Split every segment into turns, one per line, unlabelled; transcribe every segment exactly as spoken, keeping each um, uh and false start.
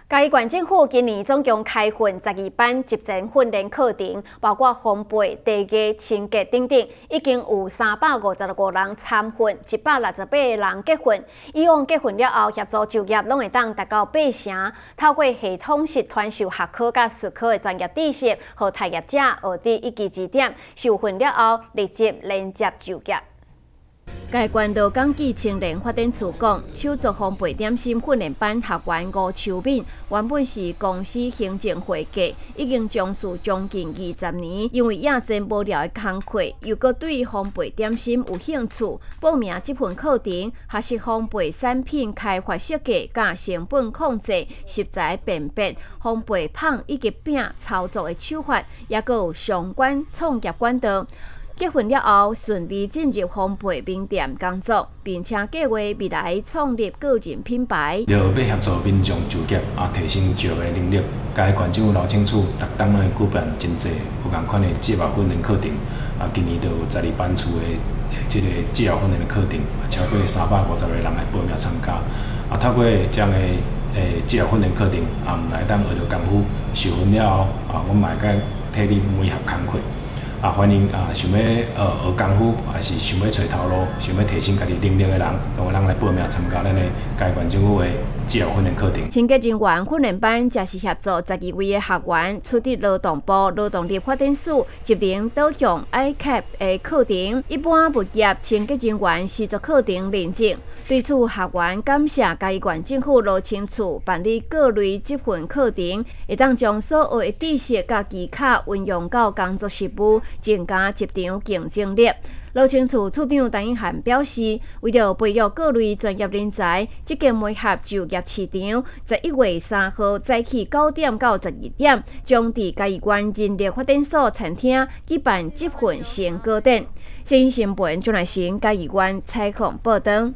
嘉义县政府今年总共开训十二班集前训练课程，包括烘焙、地价、清洁等等，已经有三百五十五人参训，一百六十八个人结训。以往结训了后，协助就业拢会当达到八成。透过系统式传授学科甲术科的专业知识，和待业者学伫一技之点，受训了后立即连接就业。 该县道港记青年发展处讲，手作烘焙点心训练班学员吴秋敏，原本是公司行政会计，已经从事将近二十年。因为夜间无聊的工课，又搁对烘焙点心有兴趣，报名这份课程，学习烘焙产品开发设计、甲成本控制、食材辨别、烘焙棒以及饼操作的手法，也搁有相关创业管道。 结婚了后，顺利进入烘焙名店工作，并且计划未来创立个人品牌。
了要协助民众就业啊，提升就业能力。嘉义县政府劳政处逐档咧举办真济有共款的职业训练课程，啊，今年就有十二班处的这个职业训练的课程，超过三百五十个人来报名参加。啊，透过这样的诶职业训练课程，啊，来当学到功夫，受训了后，啊，我们也甲替你每项工课。 啊，欢迎啊，想要呃学功夫，还是想要找头路，想要提升家己能力的人，拢人来报名参加咱的嘉义县政府的职业训练课程。
清洁人员训练班则是协助十二位的学员取得劳动部劳动力发展署职能导向 I C A P 的课程，一般物业清洁人员实作课程认证。对此，学员感谢嘉义县政府劳青处办理各类这份课程，会当将所学的知识甲技巧运用到工作实务。 增加职场竞争力。劳青处处长陈英涵表示，为了培育各类专业人才，这个媒合就业市场，十一月三号早起九点到十二点，将伫嘉义县人力发展所餐厅举办集训成果展。新新闻张来成嘉义县采访报道。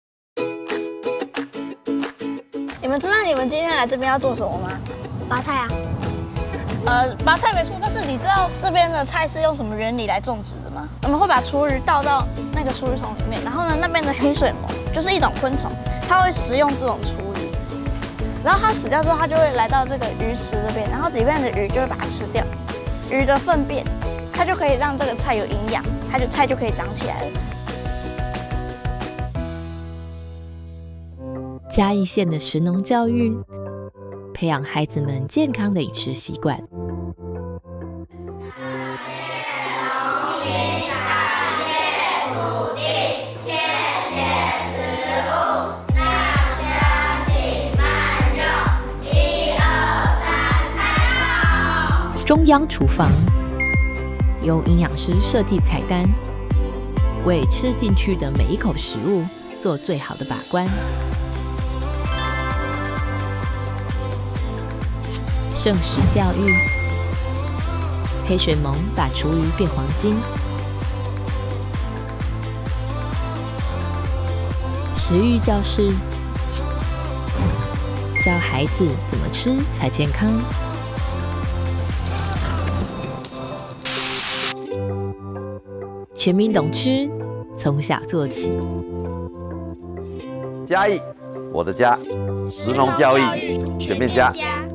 你们知道你们今天来这边要做什么吗？
拔菜啊。
呃，拔菜没错，但是你知道这边的菜是用什么原理来种植的吗？我们会把厨余倒到那个厨余桶里面，然后呢，那边的黑水虻就是一种昆虫，它会食用这种厨余，然后它死掉之后，它就会来到这个鱼池这边，然后里面的鱼就会把它吃掉，鱼的粪便，它就可以让这个菜有营养，它就菜就可以长起来了。
嘉义县的食农教育。 培养孩子们健康的饮食习惯。中央厨房由营养师设计菜单，为吃进去的每一口食物做最好的把关。 剩食教育，黑水虻把厨余变黄金。食育教室，教孩子怎么吃才健康。全民懂吃，从小做起。
嘉义，我的家，食农教育全面家。